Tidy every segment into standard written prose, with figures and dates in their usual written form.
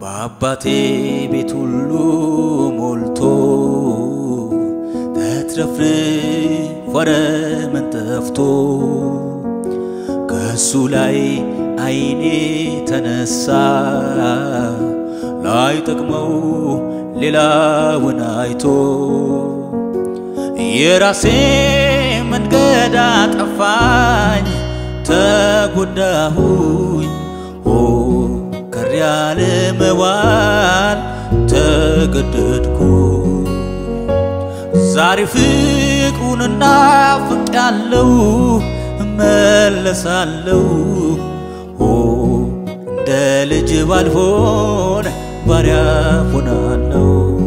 በአባቴ ቤት ሁሉ ሞልቶ ተትረፍርፎ ምን ጠፍቶ ከሱ ላይ አይኔ ተነሳ ላይ ጠቅመው ሌላውን አይቶ የራሴ መንገድ አጠፋኝ ተጎዳሁኝ ከሪያለ መዋል ተገደድኩ ዛሬ ፍቅሩን እናፍቄያለሁ እመለሳለሁ እንደ ልጅ ባልሆን ባሪያ ሆናለሁ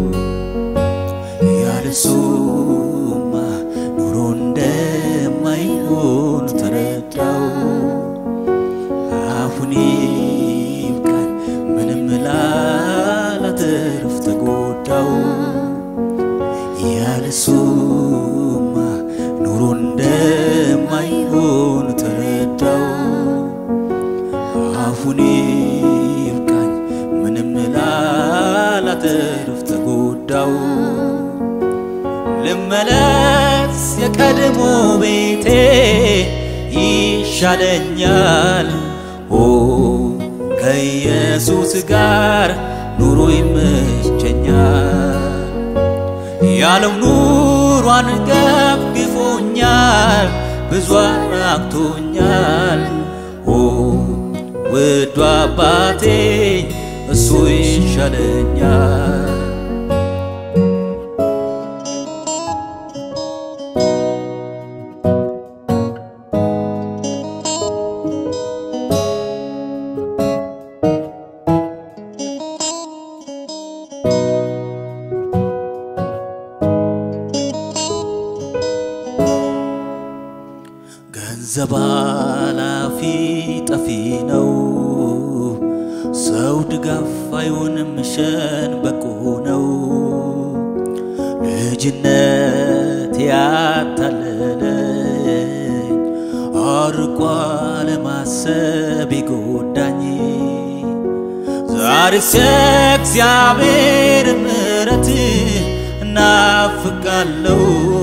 ያለሱማ ኑሮ እንደማይሆን ተረዳው አሁን ይብቃኝ ምንም ላላተርፍ ተጎዳው ያለሱማ ኑሮ እንደማይሆን ተረዳው አሁን ይብቃኝ ምንም ላላተርፍ ተጎዳው ልመለስ የቀድሞ ቤቴ ይሻለኛል ከኢየሱስ ጋር ኑሮ ይመቸኛል ያለው ኑሯን ገፍግፎኛል ብዙ አራቅቶኛል ውዱ አባቴ እሱ ይሻለኛል ገንዘብ አላፊ ጠፊ ነው ሰው ድጋፍ አይሆንም ሸንበቆ ነው ልጅነት ያታለለኝ አርቆ ለማሰብ ይጎዳኝ ዛሬስ እግዚአብሔር ምሕረት እናፍቃለሁ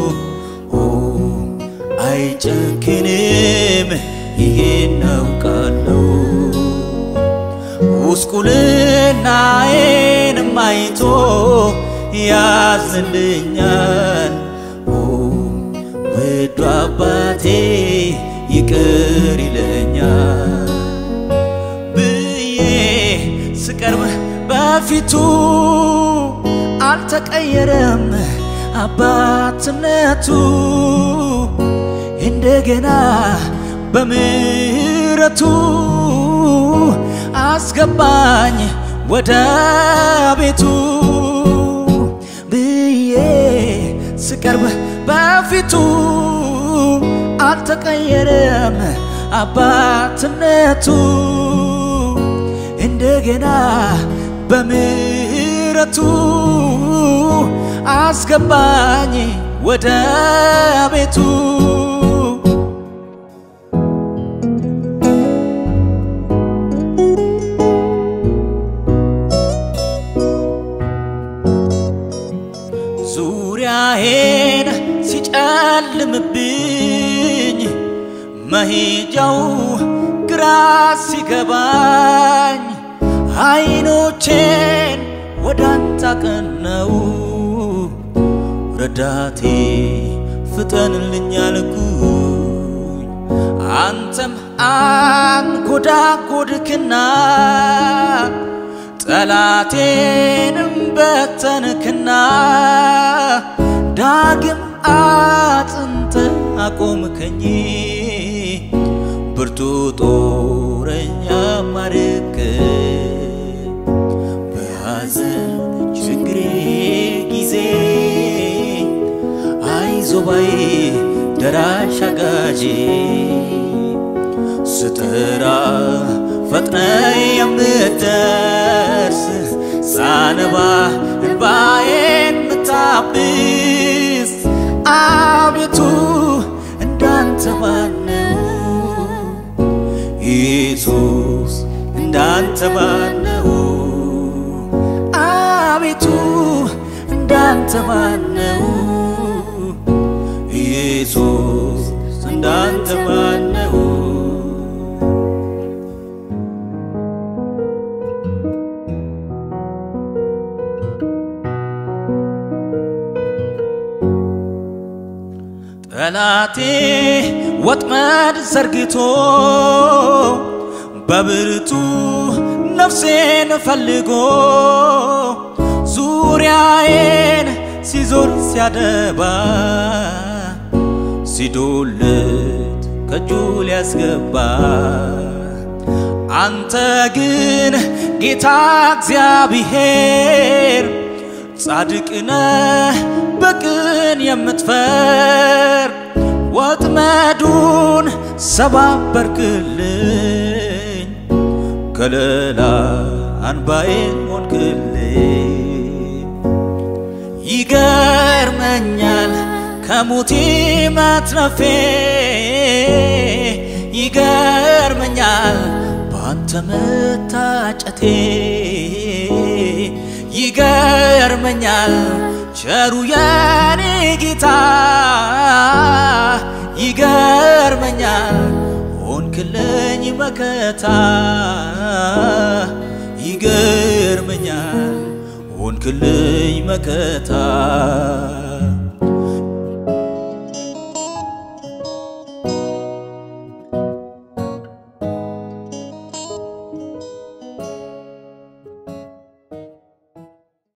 አይጨክንም ይሄን አውቃለሁ ጉስቁልናዬን አይቶ ያዝንልኛል ውዱ አባቴ ይቅር ይለኛል ብዬ ስቀርብ በፊቱ አልተቀየረም አባትነቱ እንደገና በምህረቱ አስገባኝ ወደ ቤቱ ብዬ ስቀርብ በፊቱ አልተቀየረም አባትነቱ እንደገና በምህረቱ አስገባኝ ወደ ቤቱ ዙሪያዬን ሲጨልምብኝ መሄጃው ግራ ሲገባኝ አይኖቼን ወዳንተ አቀናው ረዳቴ ፍጠንልኝ አልኩኝ አንተም አንጎዳጎድክና ጠላቴንም በተንክና ዳግም አጥንተ አቆምከኝ ብርቱ ጦረኛ ማረክ በሐዘን ችግሬ ጊዜ አይዞባይ ደራሽ አጋዤ ስጠራ ፈጥነ የምትደርስ ሳነባ እንባዬን ምታብስ አቤቱ እንዳንተ ማነው ኢየሱስ እንዳንተ ማነው እንዳንተ ማነው ኢየሱስ እንዳንተ ማነው ጠላቴ ወጥመድ ዘርግቶ በብርቱ ነፍሴን ፈልጎ ዙሪያዬን ሲዞር ሲያደባ ሲዶልት ከእጁ ሊያስገባ አንተ ግን ጌታ እግዚአብሔር ጻድቅ ነህ በቅን የምትፈርድ ወጥመዱን ሰባበርክልኝ ከለላ አንባዬን ሆንክልኝ ይገርመኛል ከሞቴ መትረፌ ይገርመኛል ባንተ መታጨቴ ይገርመኛል ቸሩ የኔ ጌታ ይገርመኛል ሆንክልኝ መከታ ይገርመኛል ሆንክልኝ መከታ